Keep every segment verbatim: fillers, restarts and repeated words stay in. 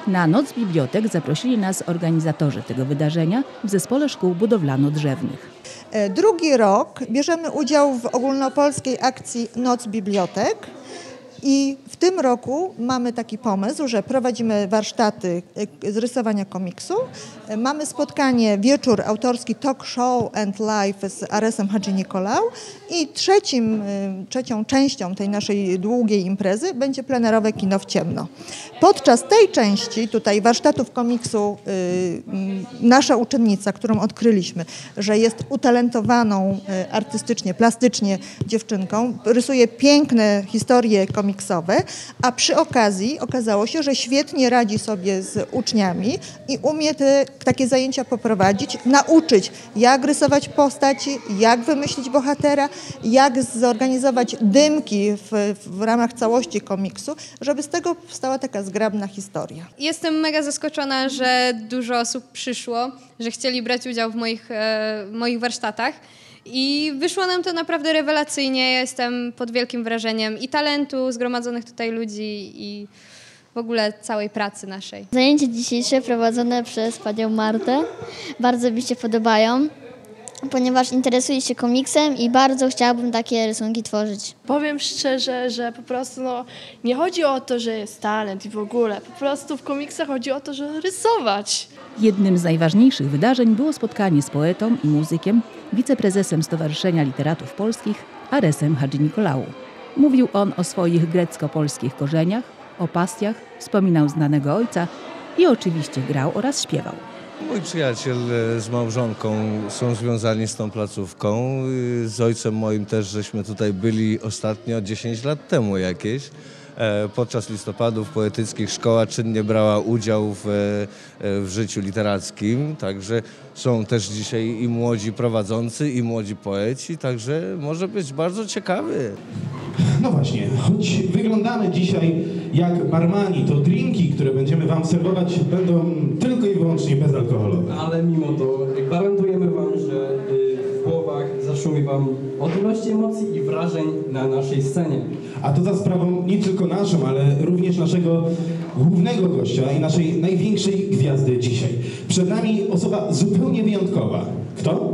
Na Noc Bibliotek zaprosili nas organizatorzy tego wydarzenia w Zespole Szkół Budowlano-Drzewnych. Drugi rok bierzemy udział w ogólnopolskiej akcji Noc Bibliotek. I w tym roku mamy taki pomysł, że prowadzimy warsztaty z rysowania komiksu. Mamy spotkanie, wieczór autorski Talk Show and Live z Aresem Hadżinicolau i trzecim, trzecią częścią tej naszej długiej imprezy będzie plenerowe kino w ciemno. Podczas tej części tutaj warsztatów komiksu nasza uczennica, którą odkryliśmy, że jest utalentowaną artystycznie, plastycznie dziewczynką, rysuje piękne historie komiksowe, komiksowe, a przy okazji okazało się, że świetnie radzi sobie z uczniami i umie te, takie zajęcia poprowadzić, nauczyć, jak rysować postaci, jak wymyślić bohatera, jak zorganizować dymki w, w ramach całości komiksu, żeby z tego powstała taka zgrabna historia. Jestem mega zaskoczona, że dużo osób przyszło, że chcieli brać udział w moich, e, moich warsztatach. I wyszło nam to naprawdę rewelacyjnie. Ja jestem pod wielkim wrażeniem i talentu zgromadzonych tutaj ludzi i w ogóle całej pracy naszej. Zajęcia dzisiejsze prowadzone przez panią Martę bardzo mi się podobają, ponieważ interesuję się komiksem i bardzo chciałabym takie rysunki tworzyć. Powiem szczerze, że po prostu no, nie chodzi o to, że jest talent i w ogóle. Po prostu w komiksach chodzi o to, że rysować. Jednym z najważniejszych wydarzeń było spotkanie z poetą i muzykiem, wiceprezesem Stowarzyszenia Literatów Polskich Aresem Hadżinicolau. Mówił on o swoich grecko-polskich korzeniach, o pasjach, wspominał znanego ojca i oczywiście grał oraz śpiewał. Mój przyjaciel z małżonką są związani z tą placówką. Z ojcem moim też żeśmy tutaj byli ostatnio dziesięć lat temu jakieś. Podczas listopadów poetyckich szkoła czynnie brała udział w, w życiu literackim, także są też dzisiaj i młodzi prowadzący, i młodzi poeci, także może być bardzo ciekawy. No właśnie, choć wyglądamy dzisiaj jak barmani, to drinki, które będziemy wam serwować, będą tylko i wyłącznie bezalkoholowe. Ale mimo to gwarantujemy wam, że w głowach zaszumi wam od ilości emocji i wrażeń na naszej scenie. A to za sprawą nie tylko naszą, ale również naszego głównego gościa i naszej największej gwiazdy dzisiaj. Przed nami osoba zupełnie wyjątkowa. Kto?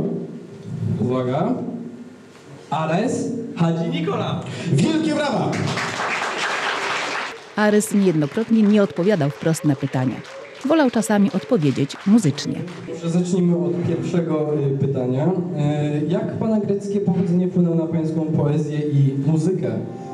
Uwaga. Ares Hadżinicolau. Wielkie brawa! Ares niejednokrotnie nie odpowiadał wprost na pytania. Wolał czasami odpowiedzieć muzycznie. Może zacznijmy od pierwszego pytania. Jak pana greckie pochodzenie wpłynęło na pańską poezję i muzykę?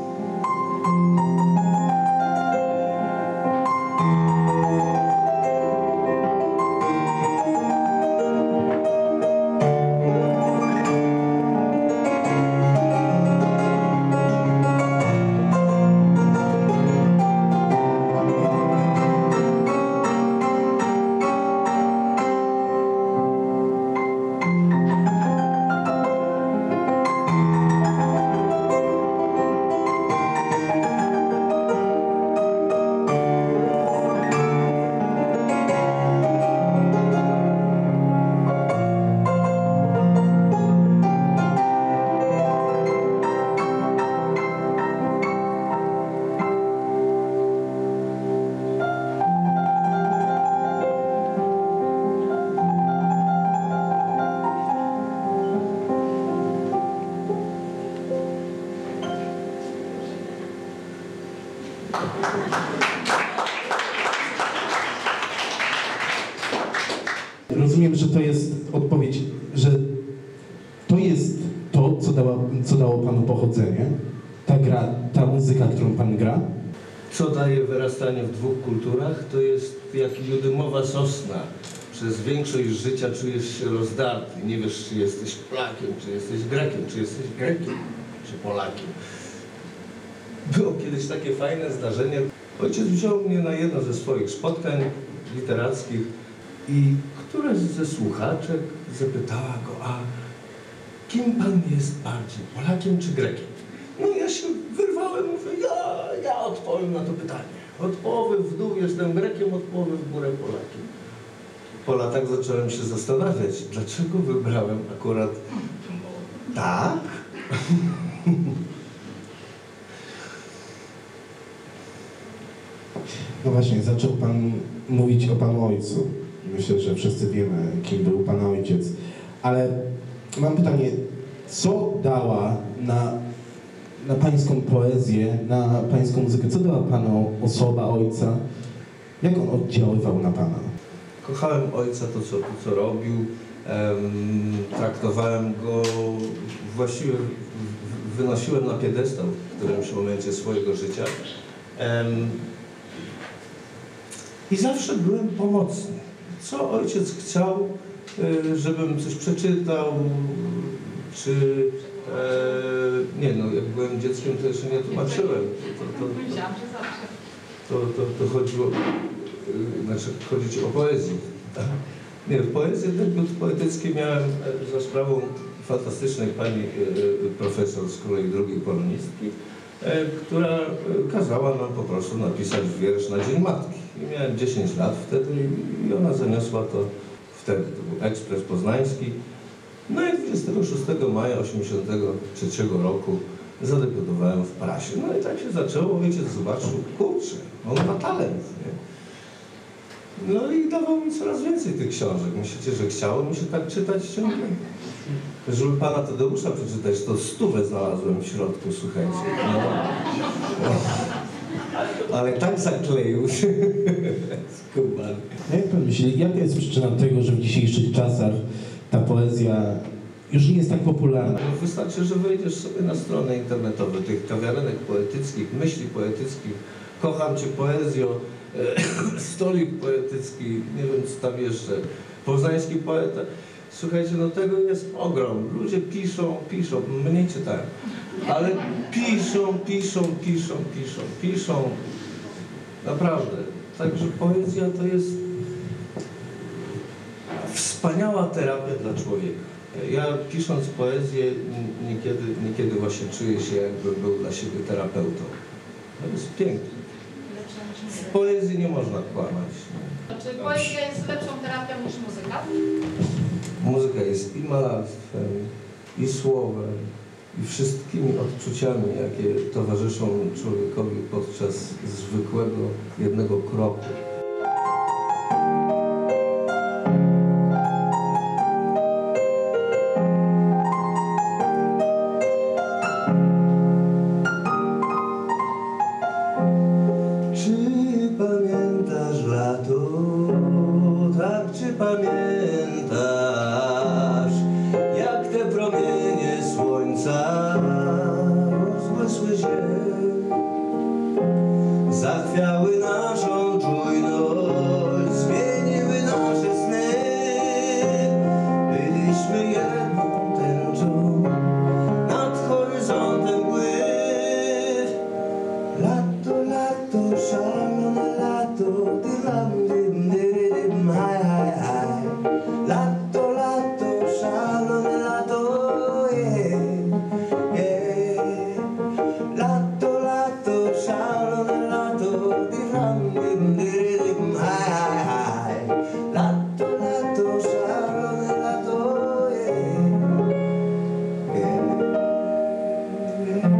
Rozumiem, że to jest odpowiedź, że to jest to, co, dała, co dało panu pochodzenie, ta gra, ta muzyka, którą pan gra. Co daje wyrastanie w dwóch kulturach? To jest jak judymowa sosna. Przez większość życia czujesz się rozdarty. Nie wiesz, czy jesteś Polakiem, czy jesteś Grekiem, czy jesteś Grekiem, czy Polakiem. Było kiedyś takie fajne zdarzenie. Ojciec wziął mnie na jedno ze swoich spotkań literackich i któraś ze słuchaczek zapytała go, a kim pan jest bardziej, Polakiem czy Grekiem? No ja się wyrwałem, mówię, ja, ja odpowiem na to pytanie. Od połowy w dół jestem Grekiem, od połowy w górę Polakiem. Po latach zacząłem się zastanawiać, dlaczego wybrałem akurat tak? No właśnie, zaczął Pan mówić o Panu Ojcu. Myślę, że wszyscy wiemy, kim był Pana Ojciec. Ale mam pytanie, co dała na, na Pańską poezję, na Pańską muzykę, co dała Panu osoba Ojca? Jak on oddziaływał na Pana? Kochałem Ojca, to co, to, co robił. Um, traktowałem go, właściwie wynosiłem na piedestał w którymś momencie swojego życia. Um, I zawsze byłem pomocny. Co ojciec chciał, żebym coś przeczytał, czy... E, nie no, jak byłem dzieckiem, to jeszcze nie tłumaczyłem. To, to, to, to, to, to chodziło... Znaczy, chodzi ci o poezję. Nie, poezję debiut poetycki miałem za sprawą fantastycznej pani profesor z kolei drugiej polonistki, która kazała nam po prostu napisać wiersz na Dzień Matki. I miałem dziesięć lat wtedy i ona zaniosła to wtedy. To był Ekspres Poznański. No i dwudziestego szóstego maja osiemdziesiątego trzeciego roku zadebiutowałem w prasie. No i tak się zaczęło, ojciec zobaczył, kurczę, on ma talent, nie? No i dawał mi coraz więcej tych książek. Myślicie, że chciało mi się tak czytać ciągle? Żeby pana Tadeusza przeczytać, to stówę znalazłem w środku, słuchajcie. No. Ale tak zakleił się. Skubany. Jak pan myśli, jaka jest przyczyna tego, że w dzisiejszych czasach ta poezja już nie jest tak popularna? No wystarczy, że wejdziesz sobie na strony internetowe tych kawiarenek poetyckich, myśli poetyckich, kocham cię poezjo, stolik poetycki, nie wiem co tam jeszcze, poznański poeta. Słuchajcie, no tego jest ogrom. Ludzie piszą, piszą, mniej czytają, ale piszą, piszą, piszą, piszą, piszą. Naprawdę. Także poezja to jest wspaniała terapia dla człowieka. Ja pisząc poezję niekiedy, niekiedy właśnie czuję się, jakbym był dla siebie terapeutą. To jest piękne. W poezji nie można kłamać. Czy poezja jest lepszą terapią niż muzyka? Muzyka jest i malarstwem, i słowem, i wszystkimi odczuciami, jakie towarzyszą człowiekowi podczas zwykłego jednego kroku. Pamiętasz, jak te promienie słońca rozbłysły się, zachwiały naszą czujność, zmieniły nasze sny. Byliśmy jedną tęczą nad horyzontem mgły. Lato, lato, szalone lato, dylam, dym, dym, haj, haj, haj. Lato, lato, szalone lato, yeah, yeah. Lato, lato, szalone lato, dylam, dym, dym, haj, haj, haj. Lato, lato, szalone lato, yeah, yeah, yeah.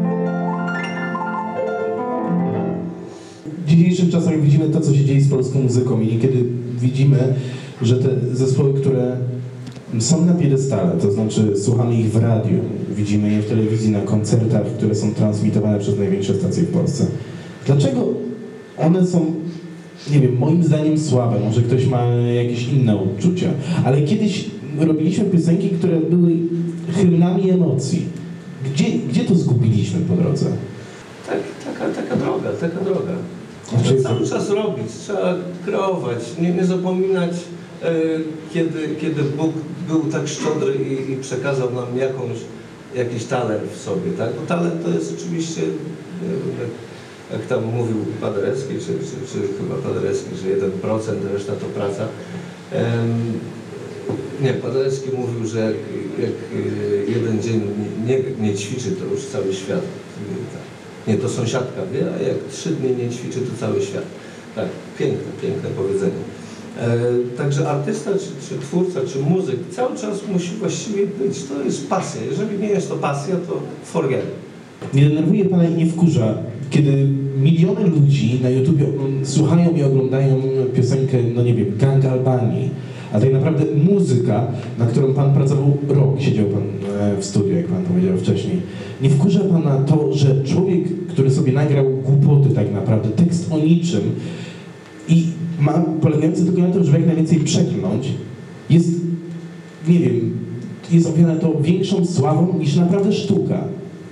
W dzisiejszych czasach widzimy to, co się dzieje z polską muzyką i niekiedy widzimy, że te zespoły, które są na piedestale, to znaczy słuchamy ich w radiu, widzimy je w telewizji, na koncertach, które są transmitowane przez największe stacje w Polsce. Dlaczego one są, nie wiem, moim zdaniem słabe? Może ktoś ma jakieś inne odczucia, ale kiedyś robiliśmy piosenki, które były hymnami emocji. Gdzie, gdzie to zgubiliśmy po drodze? Tak, taka, taka droga, taka droga. Trzeba cały czas robić, trzeba kreować, nie, nie zapominać, e, kiedy, kiedy Bóg był tak szczodry i, i przekazał nam jakąś, jakiś talent w sobie, tak? Bo talent to jest oczywiście, nie wiem, jak, jak tam mówił Paderewski, czy, czy, czy chyba Paderewski, że jeden procent, reszta to praca. Ehm, nie, Paderewski mówił, że jak, jak jeden dzień nie, nie ćwiczy, to już cały świat. Nie, to sąsiadka wie, a jak trzy dni nie ćwiczy, to cały świat. Tak, piękne, piękne powiedzenie. E, także artysta, czy, czy twórca, czy muzyk cały czas musi właściwie być. To jest pasja. Jeżeli nie jest to pasja, to forget. Nie denerwuje Pana i nie wkurza kiedy miliony ludzi na YouTubie słuchają i oglądają piosenkę, no nie wiem, Gang Albanii, a tak naprawdę muzyka, na którą pan pracował rok, siedział pan w studiu, jak pan powiedział wcześniej. Nie wkurza pana to, że człowiek, który sobie nagrał głupoty tak naprawdę, tekst o niczym i ma polegający tylko na tym, żeby jak najwięcej przeklnąć, jest, nie wiem, jest owiane to większą sławą niż naprawdę sztuka.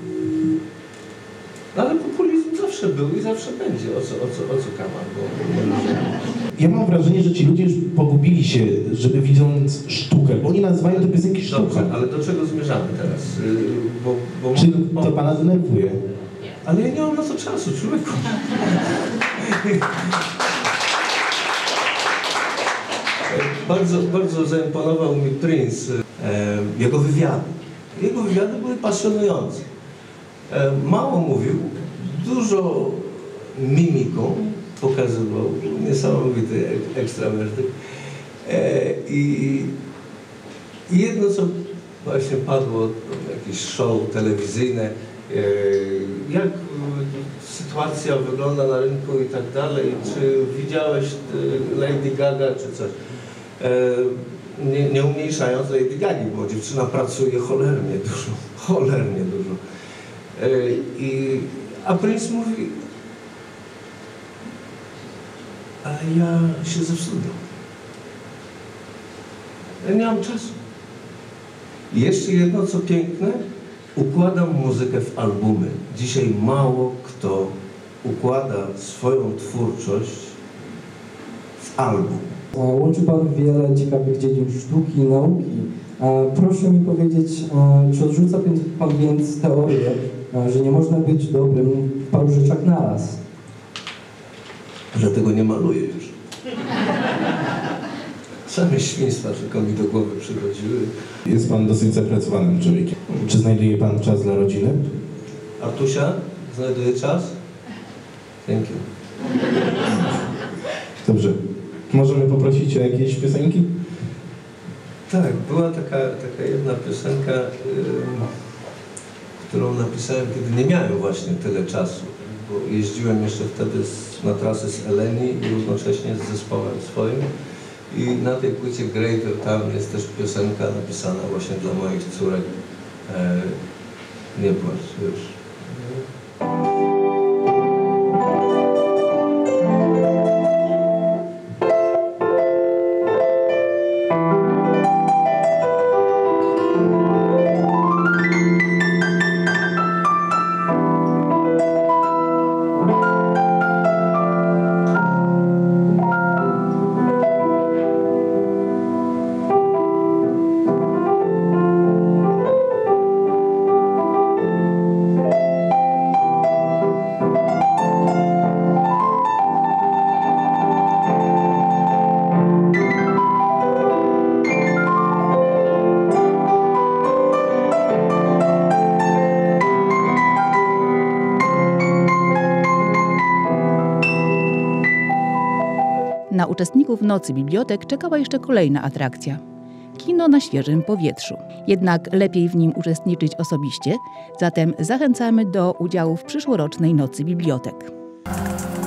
No ale populizm zawsze był i zawsze będzie. O co, o co, o co kaman? Bo... Ja mam wrażenie, że ci ludzie już pogubili się, żeby widząc sztukę, bo oni nazywają te piosenki sztuką. Dobrze, ale do czego zmierzamy teraz? Bo, bo Czy to pana denerwuje? Ale ja nie mam na to czasu, człowieku. bardzo, bardzo zaimponował mi Prince, e, jego wywiady. Jego wywiady były pasjonujące. E, mało mówił, dużo mimiką pokazywał, niesamowity ekstrawertyk. E, i, I jedno, co właśnie padło, jakieś show telewizyjne, e, jak sytuacja wygląda na rynku i tak dalej, czy widziałeś Lady Gaga, czy coś. E, nie, nie umniejszając Lady Gagi, bo dziewczyna pracuje cholernie dużo, cholernie dużo. E, i, a Prince mówi, a ja się zewstrzymam. Ja nie mam czasu. I jeszcze jedno, co piękne, układam muzykę w albumy. Dzisiaj mało kto układa swoją twórczość w album. Łączy Pan wiele ciekawych dziedzin sztuki i nauki. Proszę mi powiedzieć, czy odrzuca Pan więc teorię, że nie można być dobrym w paru rzeczach naraz? Dlatego nie maluję już. Same świństwa tylko mi do głowy przychodziły. Jest pan dosyć zapracowanym człowiekiem. Czy znajduje pan czas dla rodziny? Artusia, znajduje czas? Thank you. Dobrze. Możemy poprosić o jakieś piosenki? Tak, była taka, taka jedna piosenka, yy, którą napisałem, kiedy nie miałem właśnie tyle czasu. Bo jeździłem jeszcze wtedy z, na trasy z Eleni i równocześnie z zespołem swoim. I na tej płycie Greater Town jest też piosenka napisana właśnie dla moich córek. E, nie płacz już. Na uczestników Nocy Bibliotek czekała jeszcze kolejna atrakcja – kino na świeżym powietrzu. Jednak lepiej w nim uczestniczyć osobiście, zatem zachęcamy do udziału w przyszłorocznej Nocy Bibliotek.